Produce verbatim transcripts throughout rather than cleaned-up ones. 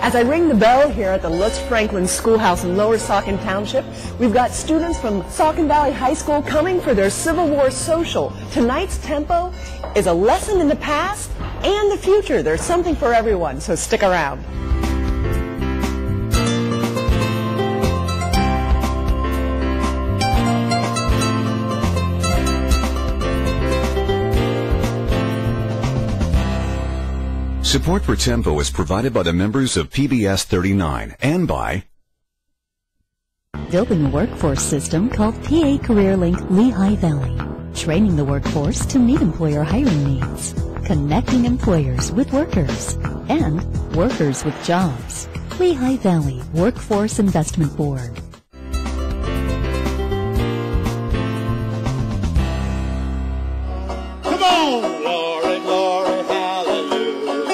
As I ring the bell here at the Lutz Franklin Schoolhouse in Lower Saucon Township, we've got students from Saucon Valley High School coming for their Civil War social. Tonight's tempo is a lesson in the past and the future. There's something for everyone, so stick around. Support for Tempo is provided by the members of P B S thirty-nine and by building a workforce system called P A Career Link Lehigh Valley, training the workforce to meet employer hiring needs, connecting employers with workers, and workers with jobs. Lehigh Valley Workforce Investment Board. Come on, glory, glory, hallelujah.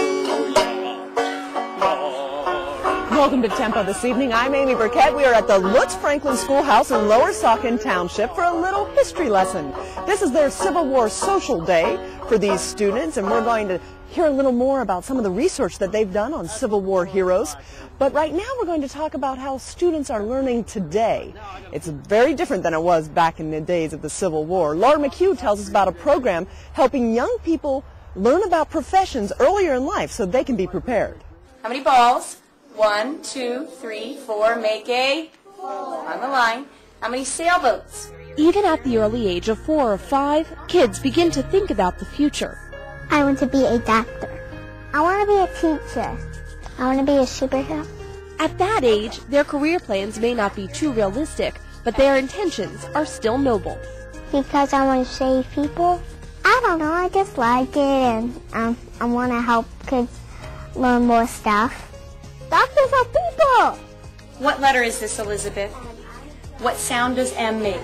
Welcome to Tempo this evening. I'm Amy Burkett. We are at the Lutz Franklin Schoolhouse in Lower Saucon Township for a little history lesson. This is their Civil War Social Day for these students, and we're going to hear a little more about some of the research that they've done on Civil War heroes. But right now we're going to talk about how students are learning today. It's very different than it was back in the days of the Civil War. Laura McHugh tells us about a program helping young people learn about professions earlier in life so they can be prepared. How many balls? One, two, three, four. Make a on the line. How many sailboats? Even at the early age of four or five, kids begin to think about the future. I want to be a doctor. I want to be a teacher. I want to be a superhero. At that age, their career plans may not be too realistic, but their intentions are still noble. Because I want to save people. I don't know, I just like it, and um, I want to help kids learn more stuff. Doctors are people! What letter is this, Elizabeth? What sound does M make?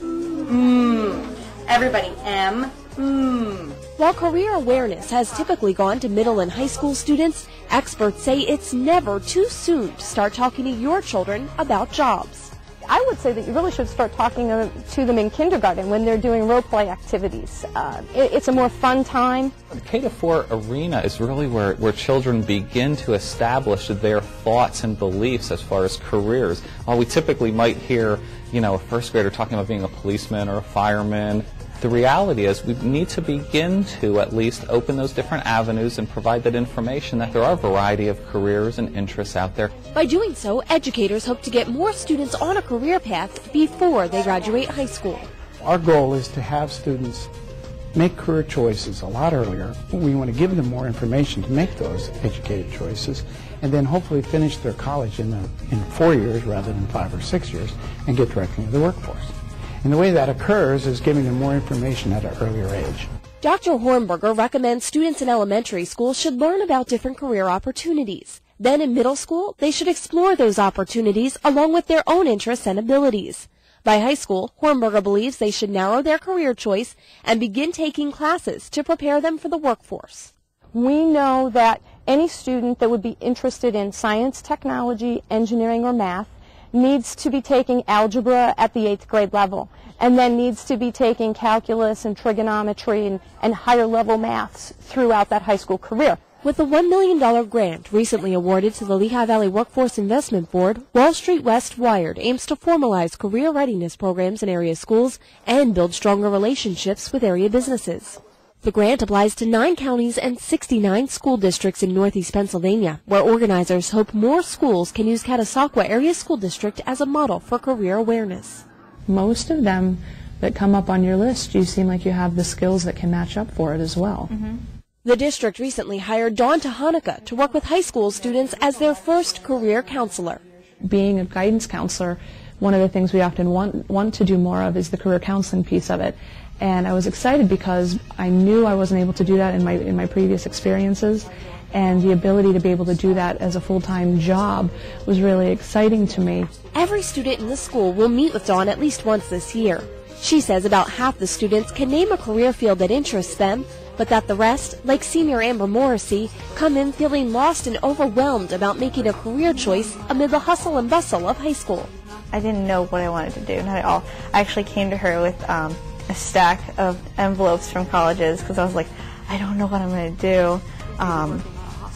Mmm. Everybody, M. Mmm. While career awareness has typically gone to middle and high school students, experts say it's never too soon to start talking to your children about jobs. I would say that you really should start talking to them in kindergarten when they're doing role play activities. Uh, it, it's a more fun time. The K to four arena is really where, where children begin to establish their thoughts and beliefs as far as careers. While we typically might hear, you know, a first grader talking about being a policeman or a fireman, the reality is we need to begin to at least open those different avenues and provide that information that there are a variety of careers and interests out there. By doing so, educators hope to get more students on a career path before they graduate high school. Our goal is to have students make career choices a lot earlier. We want to give them more information to make those educated choices, and then hopefully finish their college in, the, in four years rather than five or six years and get directly into the workforce. And the way that occurs is giving them more information at an earlier age. Doctor Hornberger recommends students in elementary school should learn about different career opportunities. Then in middle school, they should explore those opportunities along with their own interests and abilities. By high school, Hornberger believes they should narrow their career choice and begin taking classes to prepare them for the workforce. We know that any student that would be interested in science, technology, engineering, or math needs to be taking algebra at the eighth grade level, and then needs to be taking calculus and trigonometry and, and higher level maths throughout that high school career. With a one million dollar grant recently awarded to the Lehigh Valley Workforce Investment Board, Wall Street West Wired aims to formalize career readiness programs in area schools and build stronger relationships with area businesses. The grant applies to nine counties and sixty-nine school districts in northeast Pennsylvania, where organizers hope more schools can use Catasauqua Area School District as a model for career awareness. Most of them that come up on your list, you seem like you have the skills that can match up for it as well. Mm-hmm. The district recently hired Dawn Tahanuka to work with high school students as their first career counselor. Being a guidance counselor, one of the things we often want, want to do more of is the career counseling piece of it. And I was excited because I knew I wasn't able to do that in my, in my previous experiences, and the ability to be able to do that as a full-time job was really exciting to me. Every student in the school will meet with Dawn at least once this year. She says about half the students can name a career field that interests them, but that the rest, like senior Amber Morrissey, come in feeling lost and overwhelmed about making a career choice amid the hustle and bustle of high school. I didn't know what I wanted to do, not at all. I actually came to her with um, a stack of envelopes from colleges because I was like, I don't know what I'm going to do. Um,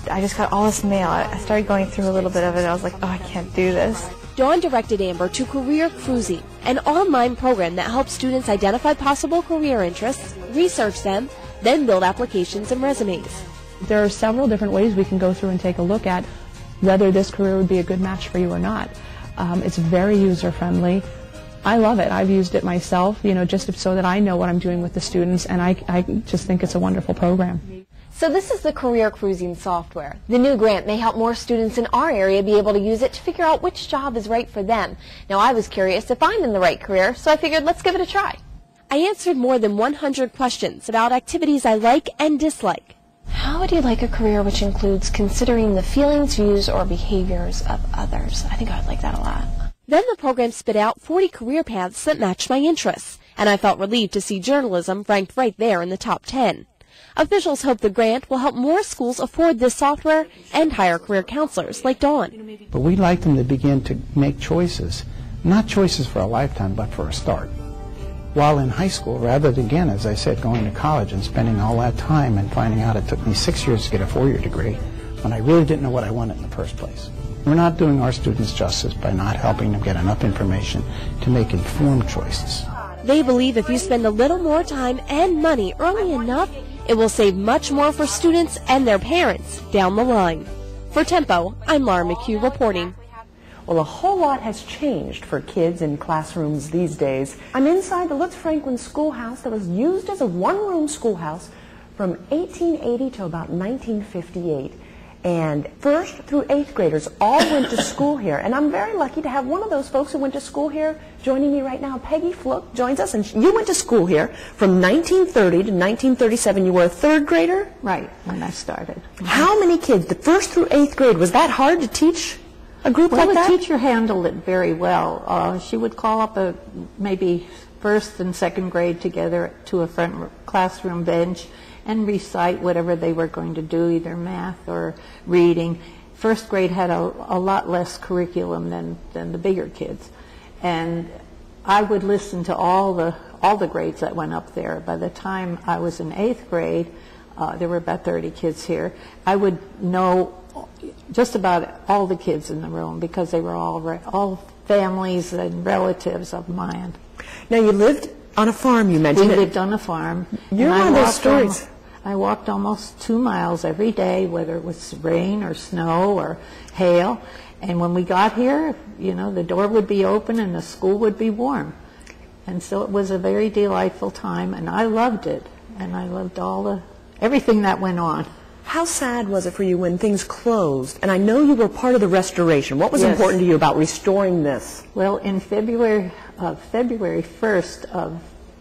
I just got all this mail. I started going through a little bit of it. I was like, oh, I can't do this. Dawn directed Amber to Career Cruising, an online program that helps students identify possible career interests, research them, then build applications and resumes. There are several different ways we can go through and take a look at whether this career would be a good match for you or not. Um, it's very user-friendly. I love it. I've used it myself, you know, just so that I know what I'm doing with the students, and I, I just think it's a wonderful program. So this is the Career Cruising software. The new grant may help more students in our area be able to use it to figure out which job is right for them. Now, I was curious if I'm in the right career, so I figured let's give it a try. I answered more than one hundred questions about activities I like and dislike. How would you like a career which includes considering the feelings, views, or behaviors of others? I think I would like that a lot. Then the program spit out forty career paths that matched my interests, and I felt relieved to see journalism ranked right there in the top ten. Officials hope the grant will help more schools afford this software and hire career counselors like Dawn. But we'd like them to begin to make choices, not choices for a lifetime, but for a start. While in high school, rather than, again, as I said, going to college and spending all that time and finding out it took me six years to get a four-year degree when I really didn't know what I wanted in the first place. We're not doing our students justice by not helping them get enough information to make informed choices. They believe if you spend a little more time and money early enough, it will save much more for students and their parents down the line. For Tempo, I'm Laura McHugh reporting. Well, a whole lot has changed for kids in classrooms these days. I'm inside the Lutz Franklin Schoolhouse that was used as a one-room schoolhouse from eighteen eighty to about nineteen fifty-eight. And first through eighth graders all went to school here. And I'm very lucky to have one of those folks who went to school here joining me right now. Peggy Fluke joins us. And you went to school here from nineteen thirty to nineteen thirty-seven. You were a third grader? Right, when I started. How many kids, the first through eighth grade, was that hard to teach a group well, like that? Well, the teacher handled it very well. Uh, she would call up a maybe first and second grade together to a front classroom bench and recite whatever they were going to do, either math or reading. First grade had a, a lot less curriculum than, than the bigger kids. And I would listen to all the, all the grades that went up there. By the time I was in eighth grade, uh, there were about thirty kids here, I would know just about all the kids in the room because they were all, all families and relatives of mine. Now, you lived on a farm, you mentioned. We it. lived on a farm. You're one of those stories. I walked almost two miles every day, whether it was rain or snow or hail. And when we got here, you know, the door would be open and the school would be warm. And so it was a very delightful time, and I loved it. And I loved all the, everything that went on. How sad was it for you when things closed? And I know you were part of the restoration. What was Yes. important to you about restoring this? Well, in February, uh, February first of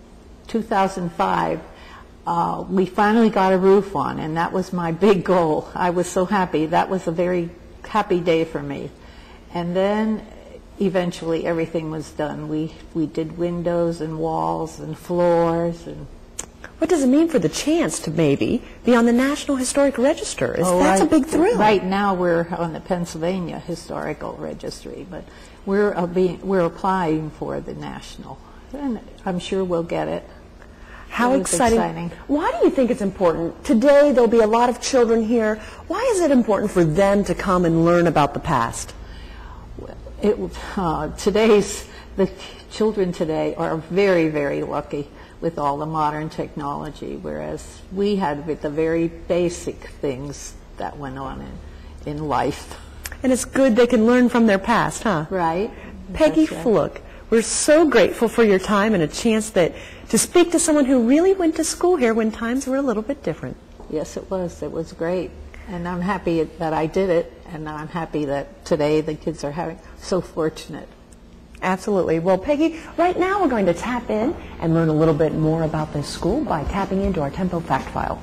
two thousand five, uh, we finally got a roof on, and that was my big goal. I was so happy. That was a very happy day for me. And then eventually everything was done. We, we did windows and walls and floors. And what does it mean for the chance to maybe be on the National Historic Register? Is, oh, that's right, a big thrill. Right now we're on the Pennsylvania Historical Registry, but we're, uh, being, we're applying for the National. And I'm sure we'll get it. How It was exciting. exciting. Why do you think it's important? Today there'll be a lot of children here. Why is it important for them to come and learn about the past? It, uh, today's, the children today are very, very lucky with all the modern technology, whereas we had with the very basic things that went on in, in life. And it's good they can learn from their past, huh? Right. Peggy That's right. Fluke, we're so grateful for your time and a chance that to speak to someone who really went to school here when times were a little bit different. Yes, it was. It was great. And I'm happy that I did it, and I'm happy that today the kids are having so fortunate. Absolutely. Well, Peggy, right now we're going to tap in and learn a little bit more about this school by tapping into our Tempo Fact File.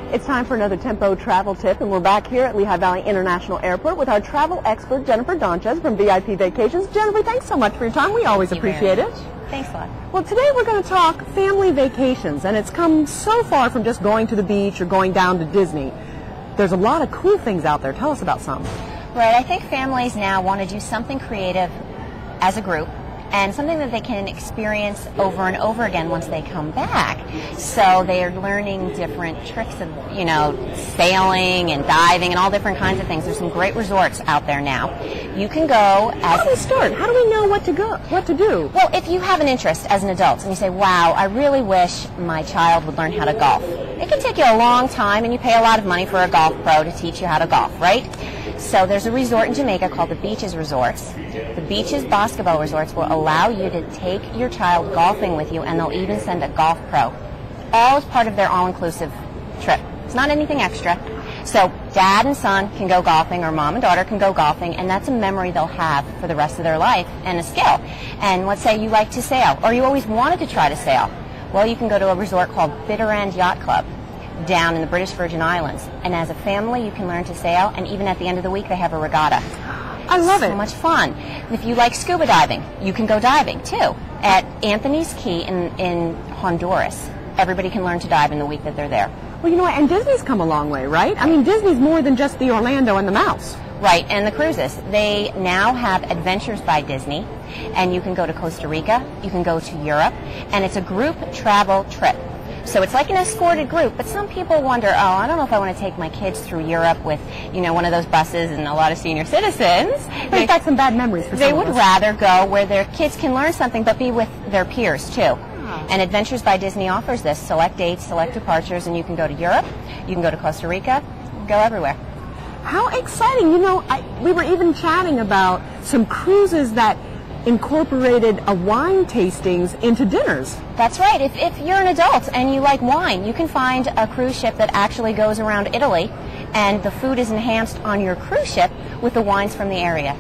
It's time for another Tempo travel tip, and we're back here at Lehigh Valley International Airport with our travel expert, Jennifer Donchez from V I P Vacations. Jennifer, thanks so much for your time. We always appreciate it. Thanks a lot. Well, today we're going to talk family vacations, and it's come so far from just going to the beach or going down to Disney. There's a lot of cool things out there. Tell us about some. Right. I think families now want to do something creative as a group, and something that they can experience over and over again once they come back. So they are learning different tricks of, you know, sailing and diving and all different kinds of things. There's some great resorts out there now. You can go as... How do we start? How do we know what to go, what to do? Well, if you have an interest as an adult and you say, wow, I really wish my child would learn how to golf. It can take you a long time, and you pay a lot of money for a golf pro to teach you how to golf, right? So there's a resort in Jamaica called the Beaches Resorts. The Beaches Basketball Resorts will allow you to take your child golfing with you, and they'll even send a golf pro. All as part of their all-inclusive trip. It's not anything extra. So dad and son can go golfing, or mom and daughter can go golfing, and that's a memory they'll have for the rest of their life, and a skill. And let's say you like to sail, or you always wanted to try to sail. Well, you can go to a resort called Bitter End Yacht Club down in the British Virgin Islands. And as a family, you can learn to sail, and even at the end of the week, they have a regatta. I love it. So much fun. If you like scuba diving, you can go diving, too, at Anthony's Key in, in Honduras. Everybody can learn to dive in the week that they're there. Well, you know what, and Disney's come a long way, right? I mean, Disney's more than just the Orlando and the Mouse. Right, and the cruises. They now have Adventures by Disney, and you can go to Costa Rica, you can go to Europe, and it's a group travel trip. So it's like an escorted group, but some people wonder, oh, I don't know if I want to take my kids through Europe with, you know, one of those buses and a lot of senior citizens. Brings back some bad memories for They some would of us. rather go where their kids can learn something, but be with their peers, too. Oh. And Adventures by Disney offers this. Select dates, select departures, and you can go to Europe, you can go to Costa Rica, go everywhere. How exciting. You know, I, we were even chatting about some cruises that incorporated a wine tastings into dinners. That's right. If, if you're an adult and you like wine, you can find a cruise ship that actually goes around Italy, and the food is enhanced on your cruise ship with the wines from the area.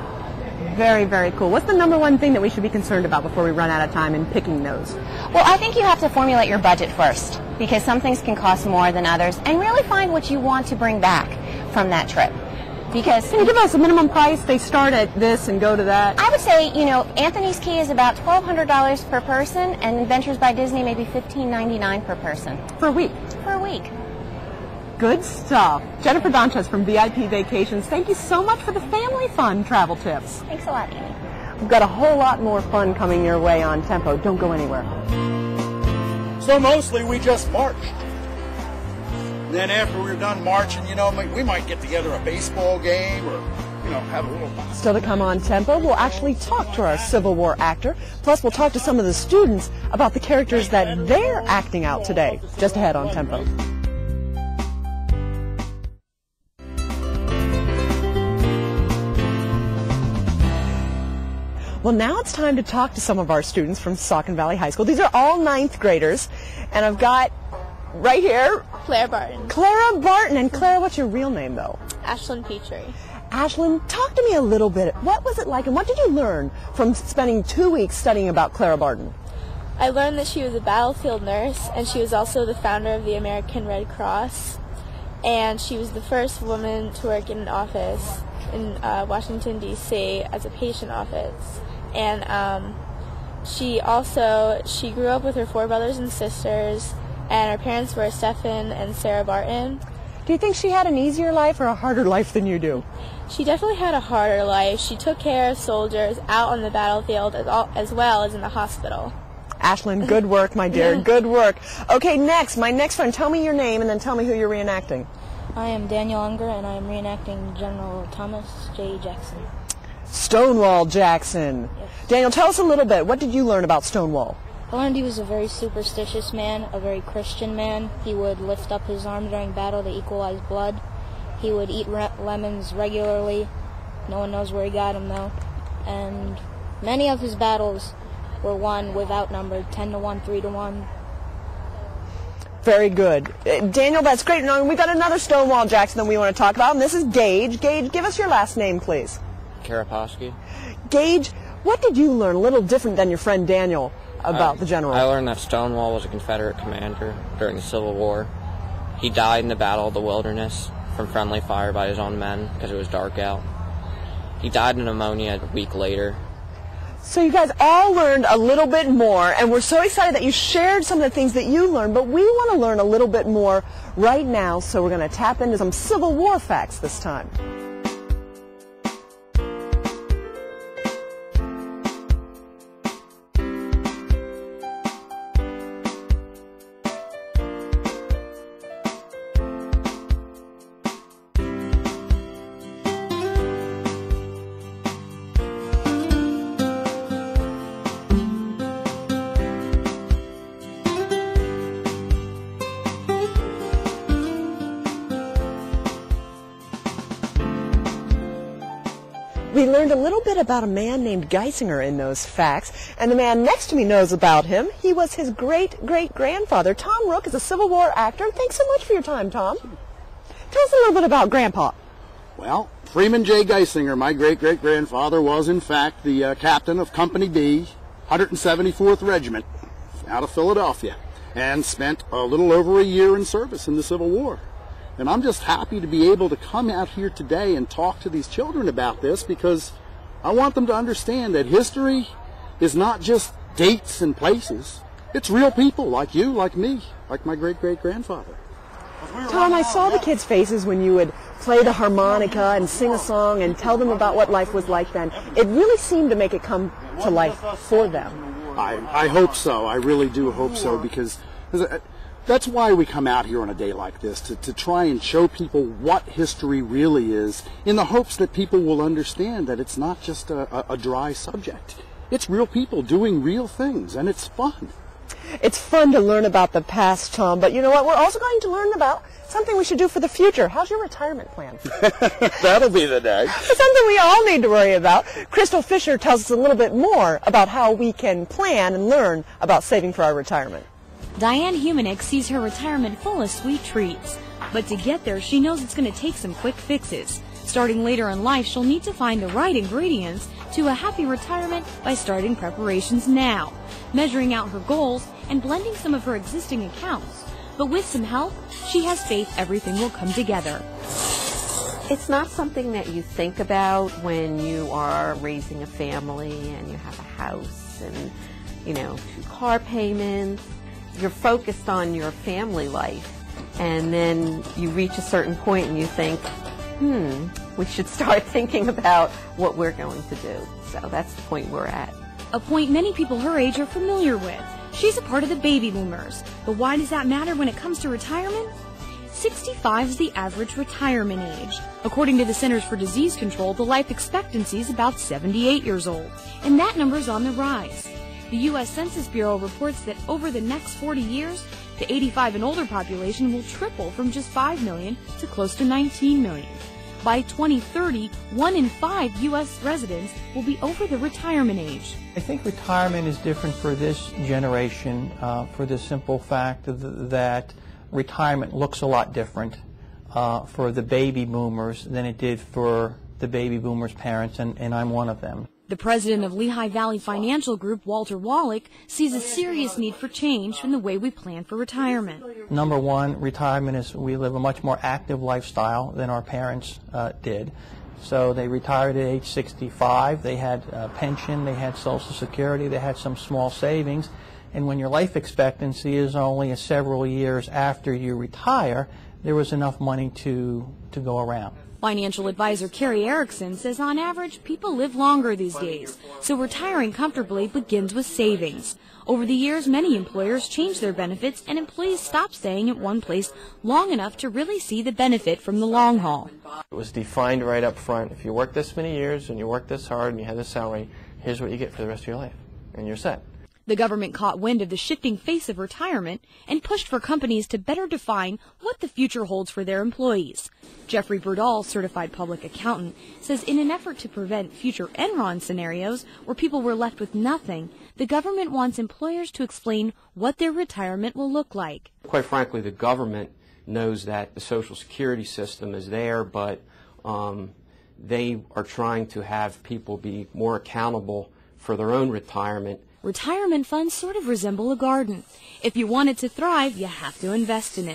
Very, very cool. What's the number one thing that we should be concerned about before we run out of time in picking those? Well, I think you have to formulate your budget first, because some things can cost more than others, and really find what you want to bring back from that trip. Because can you give us a minimum price? They start at this and go to that. I would say, you know, Anthony's Key is about twelve hundred dollars per person, and Adventures by Disney maybe fifteen ninety-nine per person. For a week? For a week. Good stuff. Jennifer Donchez from V I P Vacations, thank you so much for the family fun travel tips. Thanks a lot, Amy. We've got a whole lot more fun coming your way on Tempo. Don't go anywhere. So mostly we just marched. Then after we were done marching, you know, we might get together a baseball game or, you know, have a little fun. Still to come on Tempo, we'll actually talk to our Civil War actor. Plus, we'll talk to some of the students about the characters that they're acting out today. Just ahead on Tempo. Well, now it's time to talk to some of our students from Saucon Valley High School. These are all ninth graders, and I've got right here Clara Barton. Clara Barton. And Clara, what's your real name, though? Ashlyn Petrie. Ashlyn, talk to me a little bit. What was it like, and what did you learn from spending two weeks studying about Clara Barton? I learned that she was a battlefield nurse, and she was also the founder of the American Red Cross, and she was the first woman to work in an office in uh, Washington, D C as a patient office. And um, she also, she grew up with her four brothers and sisters, and her parents were Stephen and Sarah Barton. Do you think she had an easier life or a harder life than you do? She definitely had a harder life. She took care of soldiers out on the battlefield as, all, as well as in the hospital. Ashlyn, good work, my dear. Good work. Okay, next, my next friend, tell me your name and then tell me who you're reenacting. I am Daniel Unger, and I am reenacting General Thomas J. Jackson. Stonewall Jackson. Yes. Daniel, tell us a little bit. What did you learn about Stonewall? I learned he was a very superstitious man, a very Christian man. He would lift up his arm during battle to equalize blood. He would eat re- lemons regularly. No one knows where he got them, though. And many of his battles were won with outnumbered, ten to one, three to one. Very good. Uh, Daniel, that's great. Now, we've got another Stonewall Jackson that we want to talk about, and this is Gage. Gage, give us your last name, please. Karaposky. Gage, what did you learn a little different than your friend Daniel about uh, the general? I learned that Stonewall was a Confederate commander during the Civil War, He died in the Battle of the Wilderness from friendly fire by his own men because it was dark out. He died of pneumonia a week later. So you guys all learned a little bit more, and we're so excited that you shared some of the things that you learned, but we want to learn a little bit more right now, so we're going to tap into some Civil War facts this time. We learned a little bit about a man named Geisinger in those facts, and the man next to me knows about him. He was his great-great-grandfather. Tom Rook is a Civil War actor. Thanks so much for your time, Tom. Tell us a little bit about Grandpa. Well, Freeman J. Geisinger, my great-great-grandfather, was in fact the uh, captain of Company B, one hundred seventy-fourth Regiment, out of Philadelphia, and spent a little over a year in service in the Civil War. And I'm just happy to be able to come out here today and talk to these children about this, because I want them to understand that history is not just dates and places. It's real people like you, like me, like my great-great-grandfather. Tom, I saw the kids' faces when you would play the harmonica and sing a song and tell them about what life was like then. It really seemed to make it come to life for them. I, I hope so. I really do hope so, because that's why we come out here on a day like this, to, to try and show people what history really is, in the hopes that people will understand that it's not just a, a, a dry subject. It's real people doing real things, and it's fun. It's fun to learn about the past, Tom, but you know what? We're also going to learn about something we should do for the future. How's your retirement plan? That'll be the day. It's something we all need to worry about. Crystal Fisher tells us a little bit more about how we can plan and learn about saving for our retirement. Diane Humanick sees her retirement full of sweet treats. But to get there, she knows it's going to take some quick fixes. Starting later in life, she'll need to find the right ingredients to a happy retirement by starting preparations now, measuring out her goals, and blending some of her existing accounts. But with some help, she has faith everything will come together. It's not something that you think about when you are raising a family and you have a house and, you know, two car payments. You're focused on your family life, and then you reach a certain point and you think, hmm, we should start thinking about what we're going to do. So that's the point we're at. A point many people her age are familiar with. She's a part of the baby boomers. But why does that matter when it comes to retirement? sixty-five is the average retirement age. According to the Centers for Disease Control, the life expectancy is about seventy-eight years old, and that number's on the rise. The U S Census Bureau reports that over the next forty years, the eighty-five and older population will triple from just five million to close to nineteen million. By twenty thirty, one in five U S residents will be over the retirement age. I think retirement is different for this generation uh, for the simple fact that retirement looks a lot different uh, for the baby boomers than it did for the baby boomers' parents, and, and I'm one of them. The president of Lehigh Valley Financial Group, Walter Wallach, sees a serious need for change in the way we plan for retirement. Number one, retirement is we live a much more active lifestyle than our parents uh, did. So they retired at age sixty-five, they had a pension, they had Social Security, they had some small savings, and when your life expectancy is only several years after you retire, there was enough money to, to go around. Financial advisor Carrie Erickson says on average, people live longer these days, so retiring comfortably begins with savings. Over the years, many employers change their benefits and employees stop staying at one place long enough to really see the benefit from the long haul. It was defined right up front. If you work this many years and you work this hard and you have this salary, here's what you get for the rest of your life, and you're set. The government caught wind of the shifting face of retirement and pushed for companies to better define what the future holds for their employees. Jeffrey Berdahl, certified public accountant, says in an effort to prevent future Enron scenarios where people were left with nothing, the government wants employers to explain what their retirement will look like. Quite frankly, the government knows that the Social Security system is there, but um, they are trying to have people be more accountable for their own retirement. Retirement funds sort of resemble a garden. If you want it to thrive, you have to invest in it.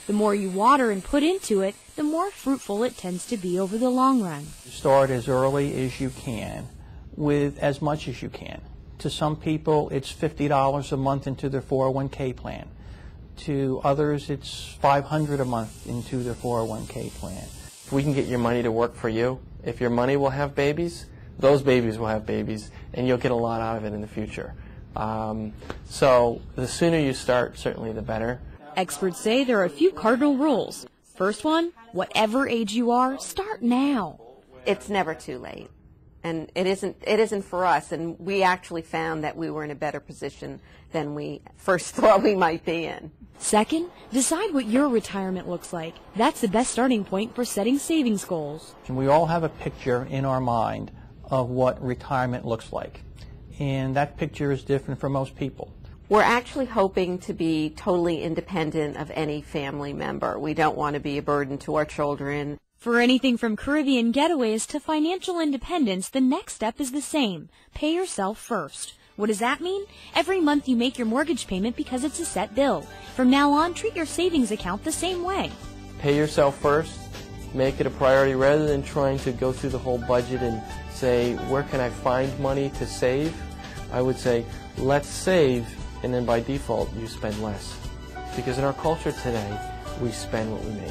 The more you water and put into it, the more fruitful it tends to be over the long run. Start as early as you can with as much as you can. To some people, it's fifty dollars a month into their four oh one K plan. To others, it's five hundred dollars a month into their four oh one K plan. If we can get your money to work for you, if your money will have babies, those babies will have babies, and you'll get a lot out of it in the future. Um, so the sooner you start, certainly the better. Experts say there are a few cardinal rules. First one, whatever age you are, start now. It's never too late. And it isn't, it isn't for us, and we actually found that we were in a better position than we first thought we might be in. Second, decide what your retirement looks like. That's the best starting point for setting savings goals. And we all have a picture in our mind of what retirement looks like, and that picture is different for most people. We're actually hoping to be totally independent of any family member. We don't want to be a burden to our children. For anything from Caribbean getaways to financial independence, the next step is the same. Pay yourself first. What does that mean? Every month you make your mortgage payment because it's a set bill. From now on, treat your savings account the same way. Pay yourself first. Make it a priority rather than trying to go through the whole budget and say, where can I find money to save? I would say, let's save, and then by default, you spend less. Because in our culture today, we spend what we make.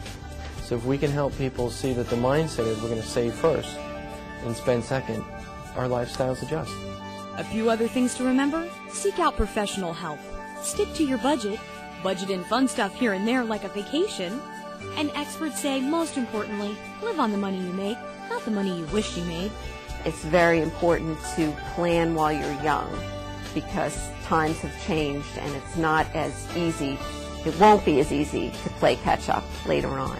So if we can help people see that the mindset is we're going to save first and spend second, our lifestyles adjust. A few other things to remember. Seek out professional help. Stick to your budget. Budget in fun stuff here and there like a vacation. And experts say, most importantly, live on the money you make, not the money you wish you made. It's very important to plan while you're young because times have changed and it's not as easy. It won't be as easy to play catch-up later on.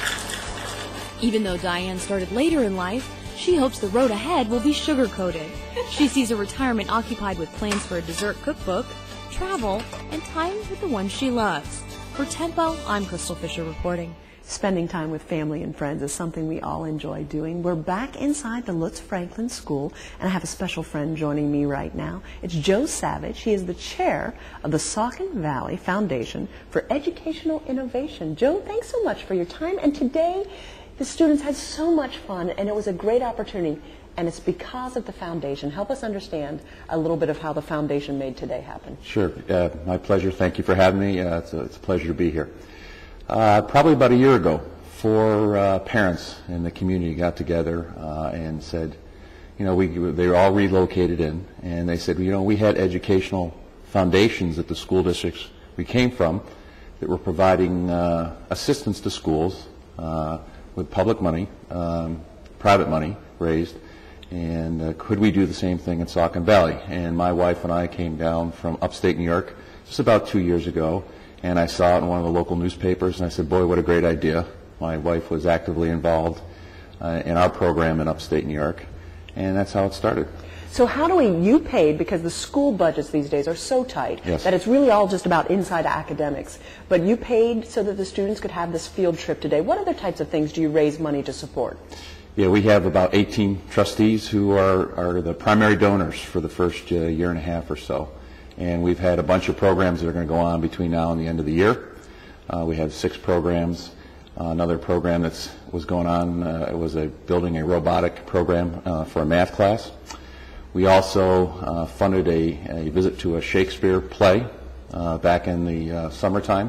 Even though Diane started later in life, she hopes the road ahead will be sugar-coated. She sees her retirement occupied with plans for a dessert cookbook, travel, and time with the ones she loves. For Tempo, I'm Crystal Fisher reporting. Spending time with family and friends is something we all enjoy doing. We're back inside the Lutz Franklin School, and I have a special friend joining me right now. It's Joe Savage. He is the chair of the Saucon Valley Foundation for Educational Innovation. Joe, thanks so much for your time. And today, the students had so much fun, and it was a great opportunity. And it's because of the foundation. Help us understand a little bit of how the foundation made today happen. Sure. Uh, my pleasure. Thank you for having me. Uh, it's, a, it's a pleasure to be here. Uh, probably about a year ago, four uh, parents in the community got together uh, and said, you know, we, they were all relocated in, and they said, you know, we had educational foundations at the school districts we came from that were providing uh, assistance to schools uh, with public money, um, private money raised, and uh, could we do the same thing in Saucon Valley? And my wife and I came down from upstate New York just about two years ago, and I saw it in one of the local newspapers, and I said, boy, what a great idea. My wife was actively involved uh, in our program in upstate New York, and that's how it started. So how do we, you paid, because the school budgets these days are so tight yes. that it's really all just about inside academics, but you paid so that the students could have this field trip today. What other types of things do you raise money to support? Yeah, we have about eighteen trustees who are, are the primary donors for the first uh, year and a half or so. And we've had a bunch of programs that are going to go on between now and the end of the year. Uh, we have six programs. Uh, another program that was going on uh, it was a building a robotic program uh, for a math class. We also uh, funded a, a visit to a Shakespeare play uh, back in the uh, summertime.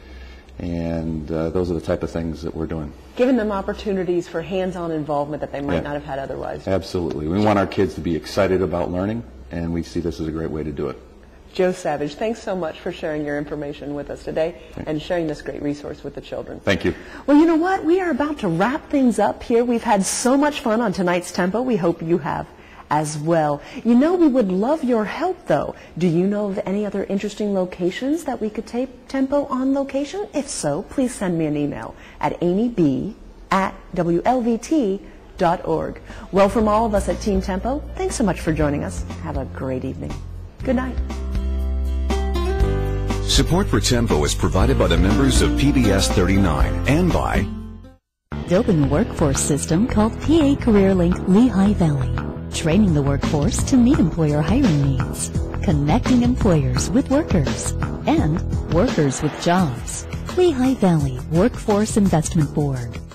And uh, those are the type of things that we're doing. Giving them opportunities for hands-on involvement that they might yeah. not have had otherwise. Absolutely. We want our kids to be excited about learning, and we see this as a great way to do it. Joe Savage, thanks so much for sharing your information with us today and sharing this great resource with the children. Thank you. Well, you know what? We are about to wrap things up here. We've had so much fun on tonight's Tempo. We hope you have as well. You know, we would love your help, though. Do you know of any other interesting locations that we could tape Tempo on location? If so, please send me an email at amyb at w l v t dot org. Well, from all of us at Team Tempo, thanks so much for joining us. Have a great evening. Good night. Support for Tempo is provided by the members of P B S thirty-nine and by building a workforce system called P A Career Link Lehigh Valley. Training the workforce to meet employer hiring needs. Connecting employers with workers. And workers with jobs. Lehigh Valley Workforce Investment Board.